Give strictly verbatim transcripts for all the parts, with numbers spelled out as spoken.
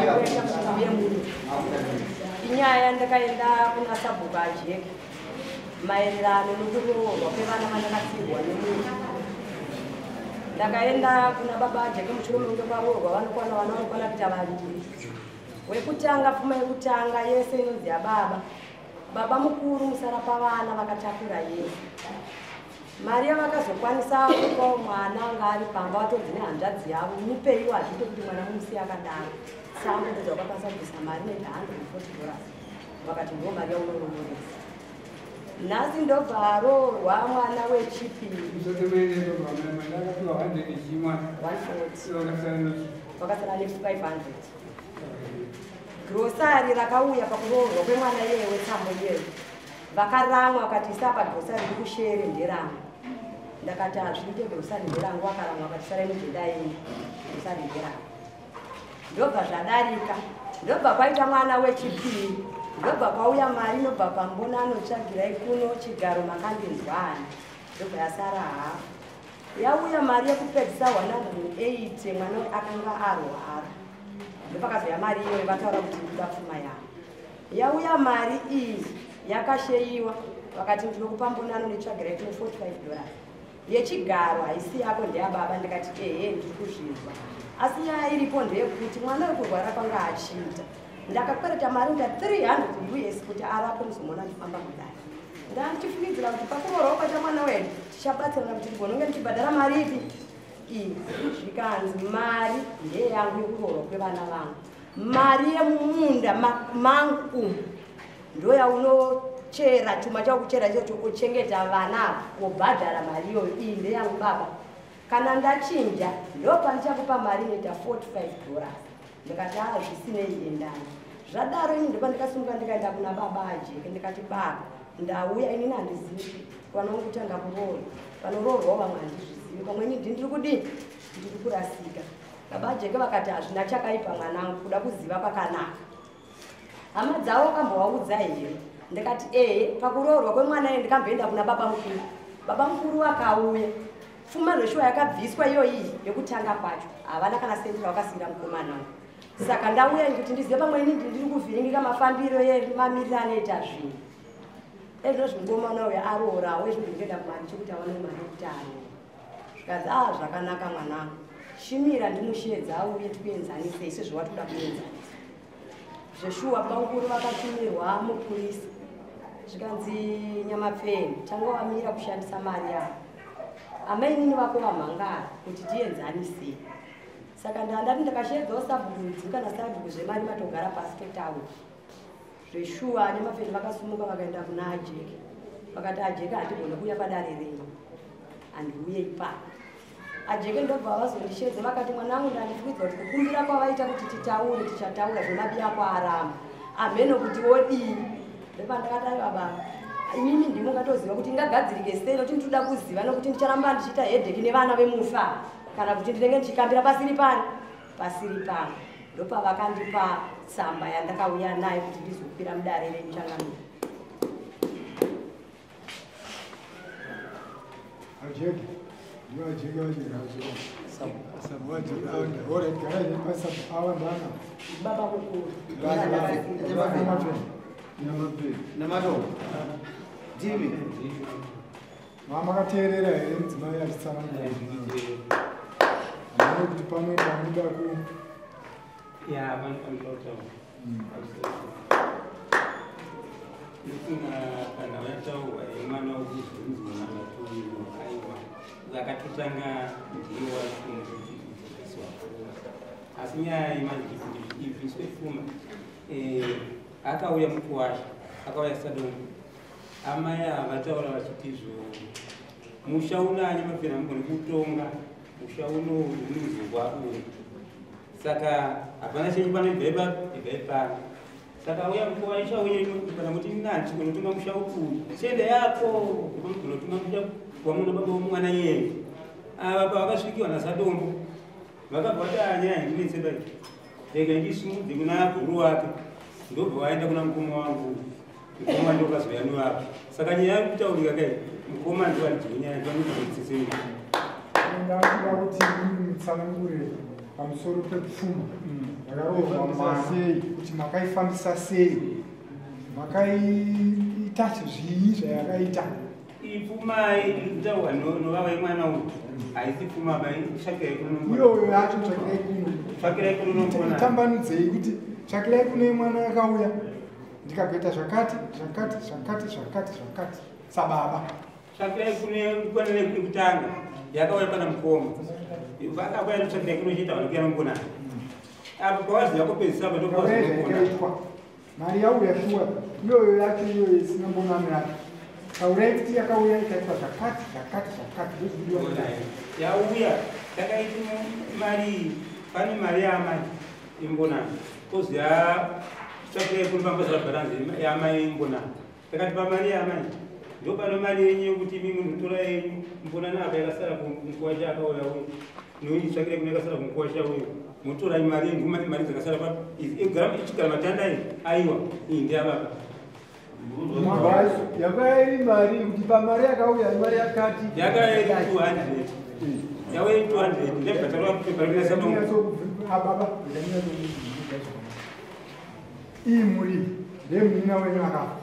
inyaya ndakaenda kuna sabhuku ajeka maererano nokuroorwa kwevana vandakasirwa nemunhu. Ndakaenda kuna baba ajeka muchirume unge kwaroorwa vanokwana vana vanokwana kuita vaviri. Wekutanga Pfuma yekutanga yese inonzi yababa. Baba mukuru musara pavana vakatakura yese. Mari yavakazokwanisa kupawo mwana anga ari pamba vatodzi nehanzvadzi yavo mupeiwo hazvito kuti mwana mumusiya akadaro. Sangu ndodza vakakwanisa kubvisa mari neita one hundred forty dollars. Vakati ndo mari yaunoromoresa. Nhasi ndobva aroorwa mwana wechipiri. Vakasara ne five hundred. Grosari rakauya pakuroorwa kwemwana yeye wetsambo yeye. Vakaramwa vakati sapa grosari rikushere nderangu. Ndakati hazviite grosari nderangu vakaramwa vakati sarai mujenda yenyu grosari nderangu. Ndobva zvadarika. Ndobva kwaita mwana wechipiri. Ndobva kwauya mari inobva pambona anotsvagirai kuno chigaro makandinzwani. Ndobva yasara hafu. Yauya mari yekupedzisa one hundred eighty mwana akanga arwara. Ndopakazoya mari iyoyo vataura kuti ndida Pfuma yavo. Yauya mari iyi yakasheyiwa vakati ndinokupa mbonano netsvagirai kuno forty-five dollars. Yechigaro haisi yako ndeyababa. Ndikati ehe ndiri kuzvinzwa. Asi nyaya iripo ndeyekuti mwana wekurwara kwanga achiita. Ndakakwereta mari nda three hundred U S kuti arapo muzomona ndifamba kudai. Ndandichifungidzira kuti pakuroorwa kwaita mwana wedu tichabatsirana kuti tigononge tichibhadhara mari ipi iyi. Zvikanzi mari ndeyangu yekuroorwa kwevana vangu. Mari yemumunda mangu ndoyaunochera chuma chakuchera ichocho kuchengeta vana wobhadhara mari iyoyo. Iyi ndeyangu baba. Kana ndachinja ndopandichakupa mari inoita forty-five dollars. Ndikati haa zvisinei endani. Zvadaro ini ndipo ndikasimuka ndikaenda kuna baba ajeke ndikati baba ndauya inini handizivi vanongo kutanga kuroorwa. Vanoroorwawo vamwe handizvizivi. Pamweni ndini ndiri kudini ndiri kurasika. Baba ajeke vakati hazvina chakaipa mwanangu kuda kuziva kwakanaka. Hama dzavo kambovaudza here. Ndikati ehe pakuroorwa kwemwana iye ndikamboenda kuna baba mukuru. Baba mukuru vakauya. Pfuma rweshuwa yakabviswa iyo iyi yekutanga kwacho. Havana kana sendera vakasiyira mukomana wangu. Saka ndauya kuti ndizive pamweni ndiri kuvhiringika mafambiro emamiriro anoita zvinhu. Ezvo zvingomana uyo aroorawo izvo ndingenda kumari chekuti awane mari yekuti aroora. Zvikanzi ah zvakanaka mwanangu. Shimira ndimushedza auye tikuenzanise ise zvawatoda kuenzanisa. Zveshuwa pamukuru vakatumirwa mupurisa. Zvikanzi Nyamapfeni tanga wamira kushandisa mari yavo. Amainini vako vamhangara kuti tienzanise. Saka ndandati ndakashedzawo sabhuku kana sabhuku zvemari matogara pasi totaura. Zveshuwa Nyamapfeni vakasumuka vakaenda kuna ajeke. Vakati ajeke hatigone kuuya padare renyu. Handiuye ipapo. Ajeke ndobva vazondishedza vakati mwanangu ndandifungidzwa kuti kukumbira kwavaita kuti titaure tichataura zvemabi ako aramba. Ameno kuti wodii. Ndopa ndakati aiwa baba. Inini ndimo ngatoziva kuti ngagadzirike sei kuti ndinoda kuziva nokuti ndicharamba ndichiita hedheki nevana vemufa kana kuti ndinenge ndichikambira pasiri pani pasiri pano. Ndopa vakandipa tsamba yandakauya nayo kuti ndizokwira mudare remuchanganuko. Ajeke ndiwa ajeke ajeke ajeke sabu ajeke awanda ore garaje pasa awanda ana Baba mukuru. Nyamapfeni Namato. Jimmy. Mama kateerera here mudzimai achitsanangura amene kuti pamwe pamuda ku ya vanototao ndifuna kana vataurwa Yemwana wekuzvinzi mwana watoiwa aiwa zakatotanga ndiwa kunzviziswa asi nyaya yemanzvisi ibviswe Pfuma akauya mukuwasha akauya Sadongo. Amai vataura vachiti zvo musha unanye mapera mugone kutonga musha uno unizogwa uyu. Saka hapana chenyu panoibva ibva. Saka uya mukuwaisha uye kana kuti nanti kunotunga musha uku senda yako kunotunga musha wamuna baba womwana yeye. Ava pavakasvikiwa naSadombo vakabva vatanya ndinetseba rega ndisumudze kuna guru wake ndobva vaenda kuna mukoma wangu. Mukoma ndokazoya niwapo. Saka nyaya yekutaurika kai mukoma ndowadzvinya ndinokudzisei. ndakida kuti mutsanangure pamusoro pePfuma zvakarohwa sei kuti makaifambisa sei makaita zvii zvayakaita Pfuma itaurwa novava Yemwana uyu haisi Pfuma tsvakirai kuno iyoyo yacho tsvakirai kuno tsvakirai kuno itambanudzei kuti tsvakirai kuno Yemwana yakauya ndikagoita zvakati zvakati zvakati zvakati zvakati sababa tsvakirai kuno nekutanga yakauya pana mukoma vakauya notsvakirai kuno chiita vanokuyana mumbonana apo pawaziva kupedzisa paitokaitwa mari yauya shuwa iyoyo yacho iyoyo isina mbonano yacho kaurai kuti yakauya ikaitwa zvakati zvakati zvakati yauya takaiti mari pane mari yaamai imbonano koziya tsvakirai kuno pambazira bharanzi yaamai imbonano takati pamari yaamai ndo pano mari yenyu yekuti imi munhutora yenyu mbonano apa yakasara kunguva chaakauya uyu noitsvakirai kuno yakasara kunguva chauyu mutora mari yenyu mari dzakasara pa ichigara matandai aiwa iyi ndeyababa yakairi mari kuti pamari yakauya mari yakati yakairi two hundred yawe two hundred ndebhatarwa kupeparinasa ababa iyi muri ndemunina wenyu akafa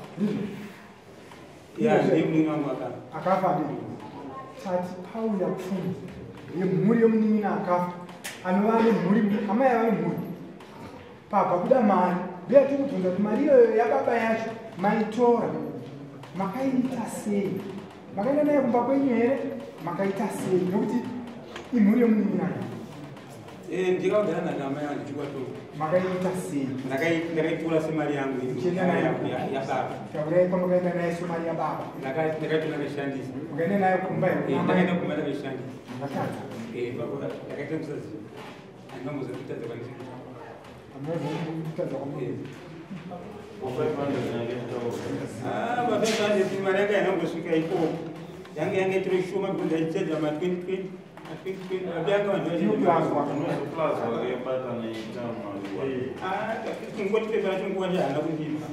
ya ndemunina wangu akafa akafa ndi tati pauya Pfuma yemhuri yomunin'ina akafa anova nemhuri amai ava nemhuri pabva kuda mari ndeya tiri kubvunza kuti mari iyoyo yababa yacho maitora makaita sei makaenda naye kumba kwenyu here makaita sei nokuti imhuri yomunin'ina ndikagara nakamai vangu chikwatoo makaita sei ndakaitora semari yangu yababa takurai pamakaenda naye semari yababa ndakaitora ndakaishandisa ukaenda naye kumba ndakaenda kumba ndakaishandisa ndakatadza ndakaita kusaziva andinambozokutadza kwanisikuta amazokutadza kwamuri vafefanesi mari yanga yanambosvika ikoko yange yange tiri shoma because ndaichedza ma twenty twenty vyanga vanhu kungotipepara chinguva chahana kundipa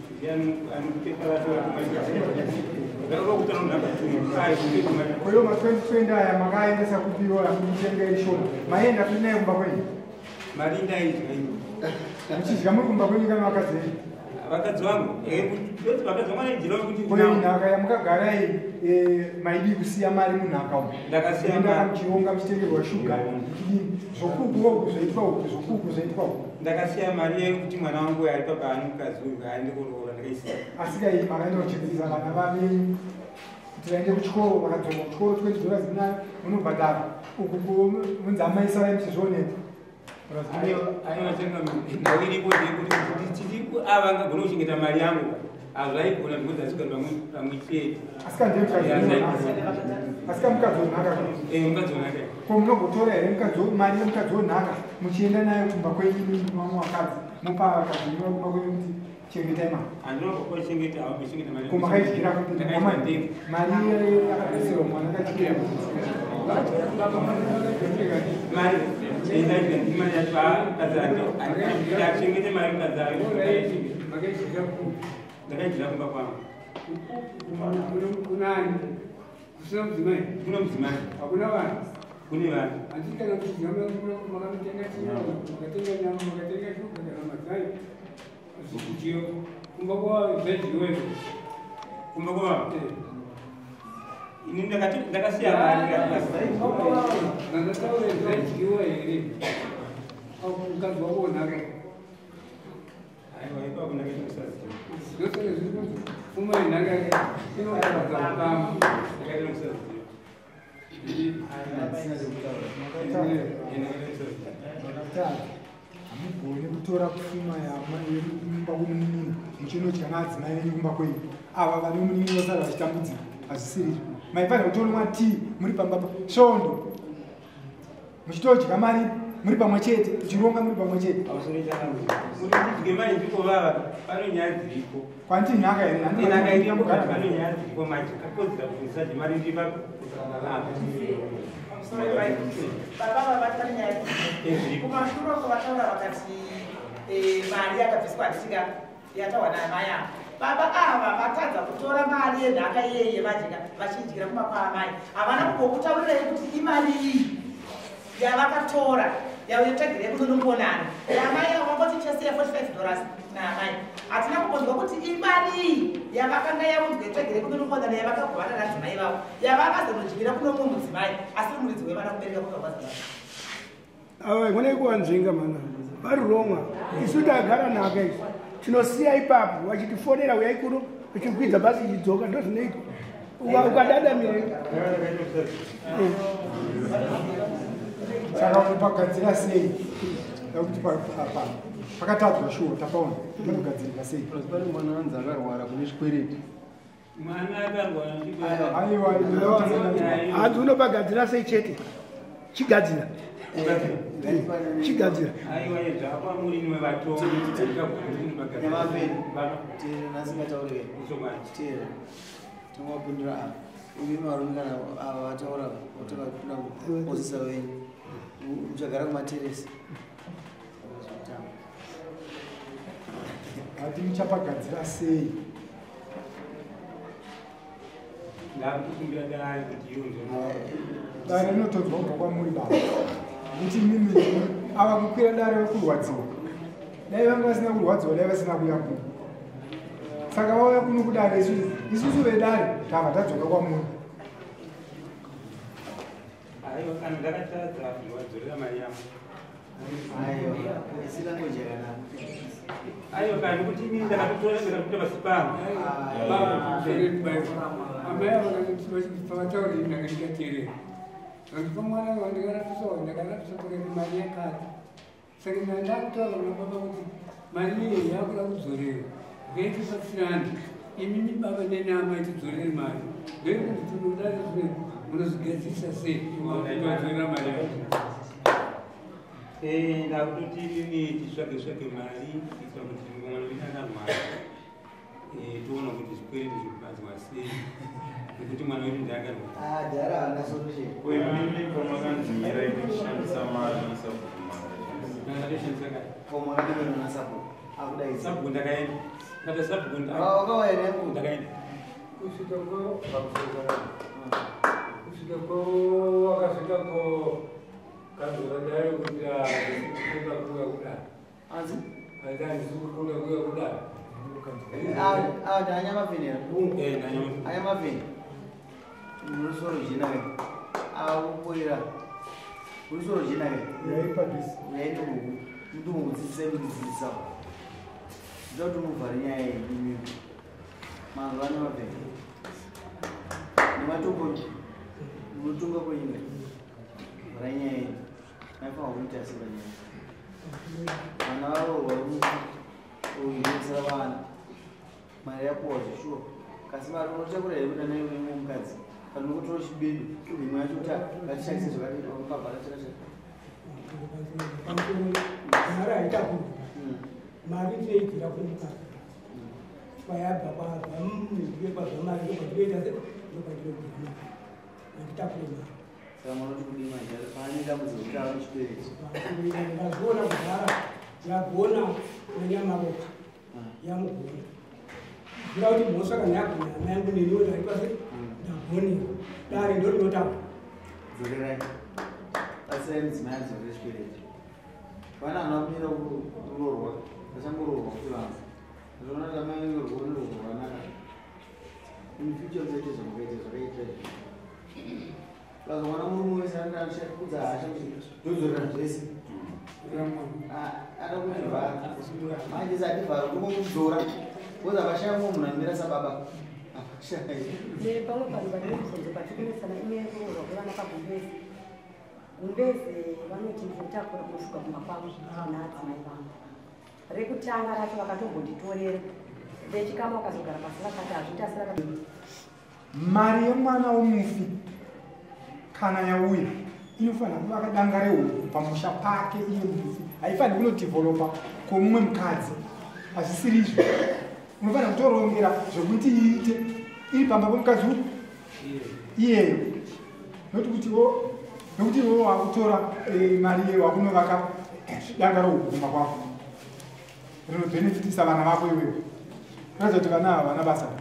kwayo ma twenty twenty aya makaendesa kupiwa muchitenga ishoma maenda kuri naye kumba kwenyu mari ndaidya muchidya muri kumba kwenyu kana vakadzi venyu vakadzi vangu vakadzi vangu vanaidirawo kuti kwayo nhaka yamukagarai maidi kusiya mari munhaka umu ndakasiya muchionga muchitengerwa shuga zvokuku oku zvoitwa uku zvokuku zvoitwa uku ndakasiya mari yekuti mwana wangu ari pabani mukadzi uyu aende kuroora ndakaisiya asika iyi makaenda kuchipirisa vana vavenyu kuti vaende kuchikoro vakadzonga kuchikoro twenty dollars nayo munobhadhara uku munzi amaisara muchizvioneka aivatenga ndau iripo titi ava angagona kuchengeta mari yangu hazvaigona because asikari pamwe chete asika asika mukadzi wonhaka mukadzi wonhaka ko munogotora here mari yemukadzi wonhaka muchienda nayo kumba kwenyu vamwe vakadzi mupa vakadzi kumba kwenyu kuti chengetai mari andinokochengeta avachengeta mari kumakaidira kuti mari yakabvisirwa mwana kachikira mari imari yachengete mari mukadzi ndakaidira kumba kwangu kunani kusina mudzimai kuno mudzimai hakuna vanhu kune vanhu handiti kana kuti makamutenga chinyama makatenga nyama makatenga shuga kana madzai zikuchiyo kumba kwavaijiwezo kumba kwavo ini ndakasiya mari ndandataura zvaidyiwa here mukadzi wako wonhaka aiwa ipapo ndakaita kusaziva ndosaka zviri kuti Pfuma yenhaka inotaradza mukama ndakaita kusaziva hamugoni kutora Pfuma yamumba kumunin'ina muchinodya madzimai venyu kumba kwenyu ava vari munin'ina vasara vachitambudzika hazvisiri maifanira kutonwa tii muri pamba svondo muchitodya mari muri pamwe chete kuchironga muri pamwe chete mutidye mari ndiko vava pano nyaya dziripo kwanti nhaka here nhaka iripo pano nyaya dziripo manje kakodzera kuisadye mari ndiripapo baba vavatari nyaya kumashure kwavataura vakati mari yakabviswa handisika yataura naamai ava baba ava vatadza kutora mari yenhaka iyeye vajika vachidyira kumba kwaamai havana kungokutaurirai kuti imari iyi yavakatora yauyotagire kunonombonana namai wangoti chasiya forty-five dollars namai hatina kubonzwa kuti imari yavakanga yaunzwa itsvagire kunonombonana yavakagovana nadzimai vavo yavakazonojivira kuno mumwe mudzimai asi muridzi wevana kubereka kukavazaa awa ngone kuwanzvinga mana vari roma isu tagara nhaka izvi tinosiya ipapo vachitifonera uyai kuno vachikwidza basi ichidzoka ndo zvinoitwa ukadadamire saka unopagadzira sei akuti pakatadzwa shuwo tapaona panogadzirika sei pane mwana wanzi akarwara kune chikwereti hanzi unopagadzira sei chete chigadzira chigadzira tinwapindura apa uye varume kana vataura vatakapinda kupozisa venyu uchagara kumateresi hati muchapagadzira sei dare rinotodzwa kubva kwamuri baba kuti mimi ava kukwira dare vekurwadziwa dai vanga vasina kurwadziwa dai vasina kuya kuno saka vauya kuno kudare isusu isusu vedare tava tadzoka kwamuri ayo kandi kuti mimi ndakatora ndakakuta basi pangu amai avakavatauri ndakandikateerera vandipa mwana wandikarapisawo ndakarapisa kureri mari yakati saka ndandakutaura kuna baba kuti mari iyi yakuda kudzorera ngaitipatsirani imimi baba nenama itidzorere mari ndoikuti tinoda zvimwe munozvigadzirisa sei vadzorera mari yako ndakutoti mimi titsvage tsvage mari kuitira kuti mwana wedu akarwara toona kuti zvikwereti zvirikubadzwa sei nekuti mwana wedu ndakarwara dhara haana solution kwemimi kwamakanzimira ikushandisa mari sabhuku ndakaenda kata sabhuku ndakaenda kusvika wakasvikako kazoradayo kuti aikuda kuya kudai hanzi asi handisi kuda kuya kudai anyamavhenera anyamavheni rusoro zhinake akupoira rusoro zhinake yaipadisi yainomuku ndumukudzidzisa ikudzidzisa ndoda kuti muvhare nyaya yeimimi mazuva anyamavheni nematombo munotunga kwenyika vhara nyaya yedu maifanwa kuita seva nyaya vana varorwa uinodzera vana mari yakuwa zvishuwa kasi mari unotakura here kuti anaiwe mukadzi kana nokutora chibedu imwe yacho kuti ngatishandise zvakadipabvara chakachaka mari haitakuda mari tinoidzira kumukadzi kwayabva kwazvamari ndokwatinoita ndokwatinodzira mari handitakure mari saka munoti kudii majara paanenge amudzi kuti ava nechibereki ndazviona kudhara yagona nanyamaroka yamugona zira kuti mhosva kana yagona hama yangu neniwo ndaipase ndagoniwa dare ndo rinotama dzorerai asirai mudzimai adzorere chibereki vana hana kumira kurorwa vachangororwa kuti vanhu zvoona kuti amai vanenge rorwa vanaka infuture musaite zvamukaita zvakaita ukazomwana murume wese anakudza hasha kuti ndodzorera zvese ada kuzvivhara manje sativhara tokokudzora koza vashayangu munhu amira sababa pamwe panhu vane mubvunzo patikunesana inyaya yekuroorwa kwevana pagumbezi gumbezi vanoti ndinotakura kunofuka kumba kwavo naadzimai vangu rekutanga racho vakatobonditorera vechikama vakazogara pasi vakati hazvitasira mari yemwana womufi kana yauya inofanira kuva kadanga rehuku pamusha pake iye mufi haifaniri kunotivholopa kwomumwe mukadzi hazvisiri izvo unofanira kutorongera zvokuti iite iri pamba pemukadzi uku iyeyo nokuti iwo wakutora mari iyeyo wakunovaka danga rehuku kumba kwako rinobhenefitisa vana vako iweyo kuratidza kuti vana ava vana basa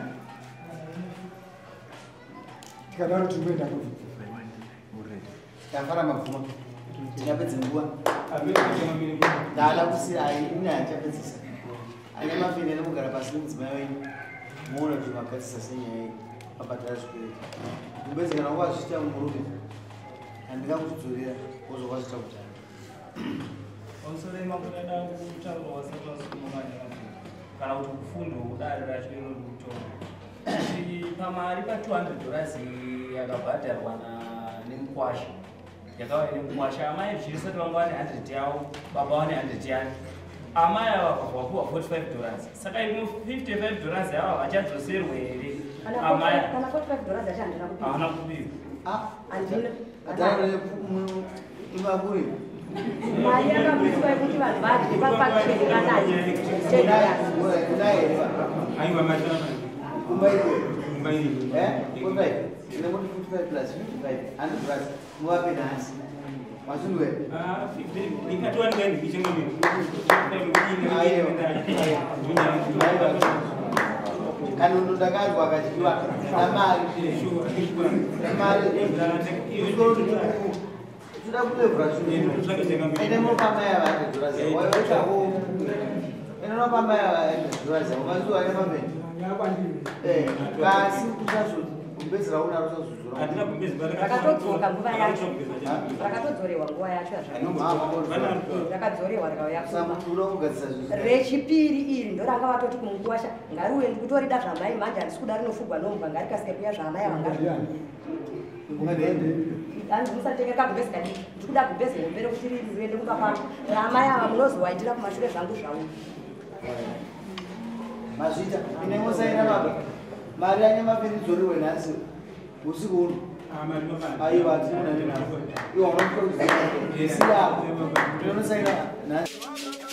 tikadaro tiri kuenda kuvi Yafara mapfuma. Chapedza nguva. Ndala kusira ai inyaya chapedzisa. Ane mafini anomugara pasi nemudzimai wenyu. Muona kuti makatisa senyaya iyi. Mabhadhara zvikwireti. Kumbedzekana nguva zvichita murume. Handingakudzorera wozobva zvichita kutanga. Osorema kuenda kutaura wasati wasumamanya kana kuti kufunda kudari racho inokutora pamari pa two hundred dollars yakabhadharwa nemukwasha yakauya nemukwasha amai zvisati vanga vane one hundred yavo baba vane one hundred yake amai ava vakuwa forty-five dollars saka imo fifty-five dollars yava vachadzoserwa here amai haana kupiwa imaburi mari yakabviswa yekuti vanhu vadye papakshedekanayi Kanondo ndakazwa kachiwa namari namari sudah kulevra sudah ini mau pamaya vane dzuraza wayochako inono pamaya vane dzuraza ukazuwa nemameni eh kasi kusazvo kumbezera unaro sazuzura rakatodzoka nguva yacho rakatodzorewa nguva yacho rakadzorewa rikauya rechipiri iri ndo ranga vatoti kumukwasha ngariuendi kutorida zvamai manje handisi kuda rinofugwa nomumba ngarikasike kuya zvamai avanga hanzi musatengeka gumbezi kadiki ndikuda gumbezi hombere kuti riende kumba kwako ramai ava munozowaitira kumashure zvangu zvauno mazvita ine musaina baba mari anye mapiridzoriwe nhasi usiku uno aiwa timunaninazo iwa unotoziva isiyako tinosaina nhasi